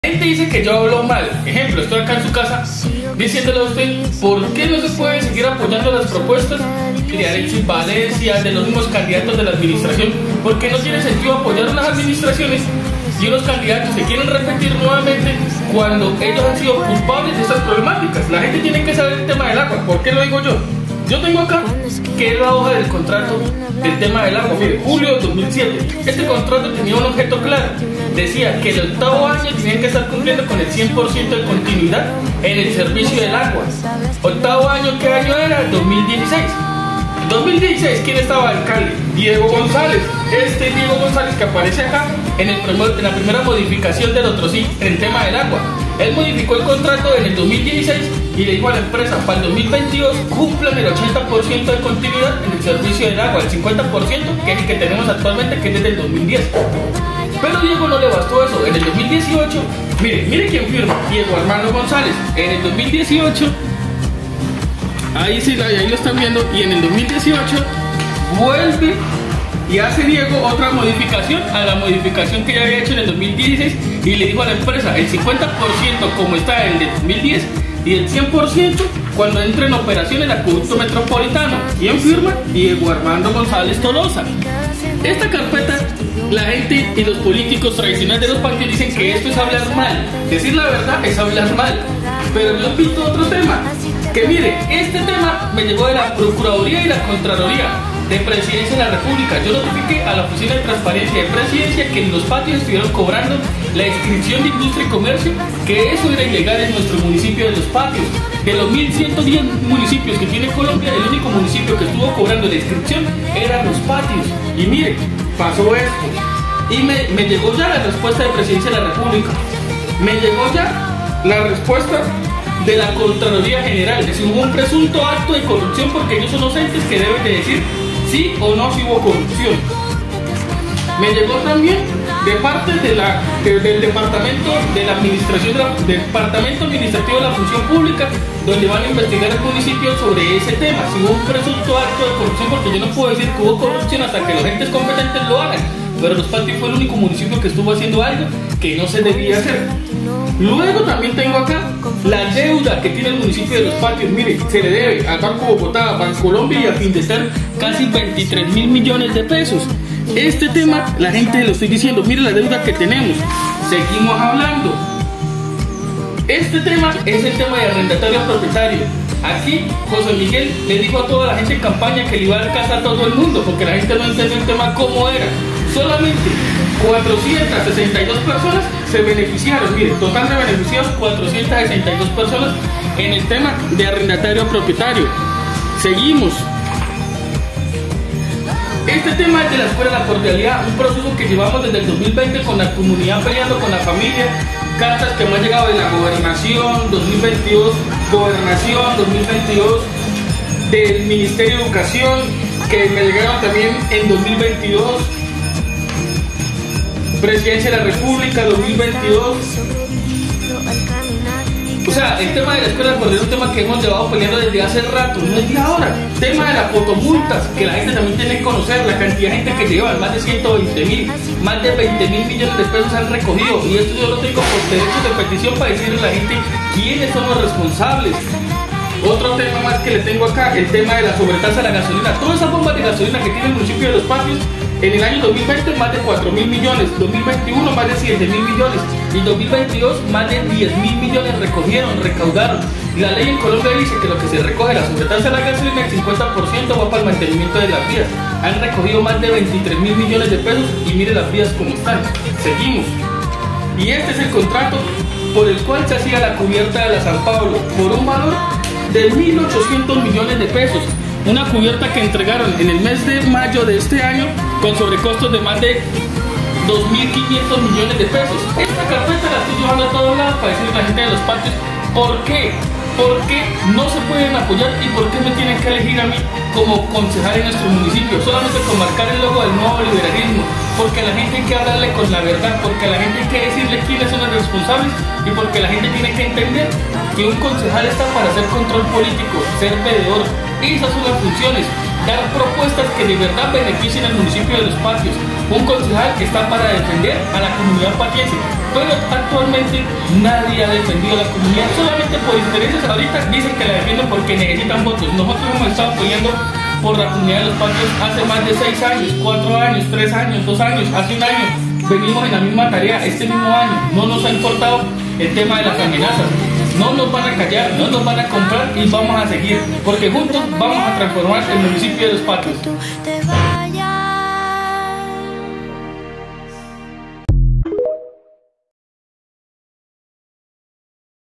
La gente dice que yo hablo mal. Ejemplo, estoy acá en su casa diciéndole a usted por qué no se puede seguir apoyando las propuestas de Alexis Valencia, de los mismos candidatos de la administración, porque no tiene sentido apoyar unas administraciones y unos candidatos que quieren repetir nuevamente cuando ellos han sido culpables de estas problemáticas. La gente tiene que saber el tema del agua. ¿Por qué lo digo yo? Yo tengo acá que es la hoja del contrato del tema del agua. Mire, julio de 2007. Este contrato tenía un objeto claro. Decía que el octavo año tenían que estar cumpliendo con el 100% de continuidad en el servicio del agua. Octavo año, ¿qué año era? 2016. 2016, ¿quién estaba alcalde? Diego González. Este Diego González que aparece acá en la primera modificación del otro sí, en el tema del agua. Él modificó el contrato en el 2016 y le dijo a la empresa, para el 2022 cumplan el 80% de continuidad en el servicio del agua, el 50% que es el que tenemos actualmente, que es desde el 2010. Pero Diego no le bastó eso. En el 2018, mire quién firma, Diego Armando González. En el 2018, ahí lo están viendo, y en el 2018 vuelve y hace Diego otra modificación a la modificación que ya había hecho en el 2016 y le dijo a la empresa el 50% como está en el 2010 y el 100% cuando entre en operación el acueducto metropolitano. ¿Quién firma? Diego Armando González Tolosa. Esta carpeta, la gente y los políticos tradicionales de los partidos dicen que esto es hablar mal. Decir la verdad es hablar mal. Pero yo invito a otro tema. Que mire, este tema me llegó de la Procuraduría y la Contraloría de Presidencia de la República. Yo notifiqué a la Oficina de Transparencia de Presidencia que en los patios estuvieron cobrando la inscripción de industria y comercio, que eso era ilegal en nuestro municipio de Los Patios. De los 1110 municipios que tiene Colombia, el único municipio que estuvo cobrando la inscripción era Los Patios. Y mire, pasó esto. Y me llegó ya la respuesta de Presidencia de la República. Me llegó ya la respuesta de la Contraloría General, de si hubo un presunto acto de corrupción, porque ellos son los entes que deben de decir sí o no si hubo corrupción. Me llegó también de parte del Departamento de la Administración, Departamento Administrativo de la Función Pública, donde van a investigar el municipio sobre ese tema, si hubo un presunto acto de corrupción, porque yo no puedo decir que hubo corrupción hasta que los entes competentes lo hagan. Pero Los Patios fue el único municipio que estuvo haciendo algo que no se debía hacer. Luego también tengo acá la deuda que tiene el municipio de Los Patios. Mire, se le debe al Banco Bogotá, a Bancolombia y a Findestar casi 23.000 millones de pesos. Este tema, la gente lo estoy diciendo, mire la deuda que tenemos. Seguimos hablando. Este tema es el tema de arrendatario propietario. Aquí José Miguel le dijo a toda la gente en campaña que le iba a dar casa a todo el mundo, porque la gente no entendió el tema cómo era. Solamente 462 personas se beneficiaron. Mire, total de beneficiados 462 personas en el tema de arrendatario propietario. Seguimos. Este tema es de la Escuela de la Cordialidad, un proceso que llevamos desde el 2020 con la comunidad peleando con la familia. Cartas que me han llegado de la Gobernación 2022, Gobernación 2022, del Ministerio de Educación, que me llegaron también en 2022, Presidencia de la República 2022. O sea, el tema de la Escuela de Cordialidad es un tema que hemos llevado peleando desde hace rato, no es de ahora. Tema de las fotomultas, que la gente también tiene que conocer, la cantidad de gente que lleva, más de 120.000, más de 20.000 millones de pesos han recogido. Y esto yo lo tengo por derechos de petición para decirle a la gente quiénes son los responsables. Otro tema más que le tengo acá, el tema de la sobretasa de la gasolina. Todas esas bombas de gasolina que tiene el municipio de Los Patios, en el año 2020 más de 4.000 millones, 2021 más de 7.000 millones y 2022 más de 10.000 millones recaudaron. Y la ley en Colombia dice que lo que se recoge la sobretasa de la gasolina, el 50% va para el mantenimiento de las vías. Han recogido más de 23.000 millones de pesos y mire las vías como están. Seguimos. Y este es el contrato por el cual se hacía la cubierta de la San Pablo por un valor de 1.800 millones de pesos. Una cubierta que entregaron en el mes de mayo de este año con sobrecostos de más de 2.500 millones de pesos. Esta carpeta la estoy llevando a todos lados para decirle a la gente de Los Patios por qué. ¿Por qué no se pueden apoyar y por qué me tienen que elegir a mí como concejal en nuestro municipio? Solamente con marcar el logo del nuevo liberalismo. Porque a la gente hay que hablarle con la verdad, porque a la gente hay que decirle quiénes son los responsables y porque la gente tiene que entender que un concejal está para hacer control político, ser veedor. Esas son las funciones, dar propuestas que de verdad beneficien al municipio de Los Patios. Un concejal que está para defender a la comunidad patiense, pero actualmente nadie ha defendido a la comunidad, solamente por intereses. Ahorita dicen que la defienden porque necesitan votos. Nosotros hemos estado apoyando por la comunidad de los patios hace más de 6 años, 4 años, 3 años, 2 años, hace un año. Venimos en la misma tarea este mismo año. No nos ha importado el tema de las amenazas. No nos van a callar, no nos van a comprar y vamos a seguir, porque juntos vamos a transformar el municipio de Los Patios.